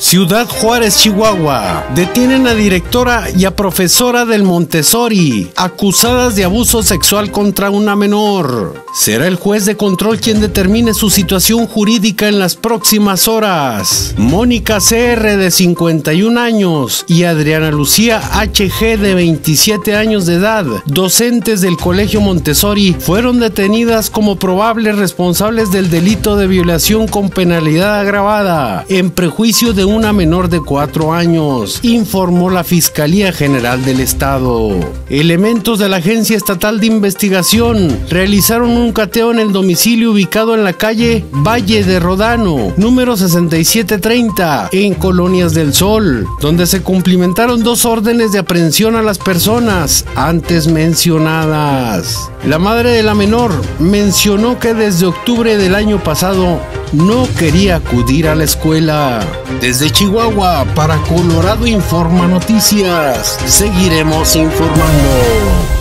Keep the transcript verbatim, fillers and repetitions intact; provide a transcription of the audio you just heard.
Ciudad Juárez, Chihuahua. Detienen a directora y a profesora del Montessori, acusadas de abuso sexual contra una menor. Será el juez de control quien determine su situación jurídica en las próximas horas. Mónica C R, de cincuenta y un años, y Adriana Lucía H G, de veintisiete años de edad, docentes del Colegio Montessori, fueron detenidas como probables responsables del delito de violación con penalidad agravada, en prejuicio de una menor de cuatro años, informó la Fiscalía General del Estado. Elementos de la Agencia Estatal de Investigación realizaron un cateo en el domicilio ubicado en la calle Valle de Rodano, número sesenta y siete treinta, en Colonias del Sol, donde se cumplimentaron dos órdenes de aprehensión a las personas antes mencionadas. La madre de la menor mencionó que desde octubre del año pasado no quería acudir a la escuela. Desde Chihuahua, para Colorado Informa Noticias, seguiremos informando.